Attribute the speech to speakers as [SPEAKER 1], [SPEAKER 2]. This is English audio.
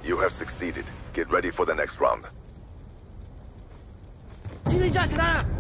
[SPEAKER 1] You have succeeded. Get ready for the next round.
[SPEAKER 2] 精灵站起来！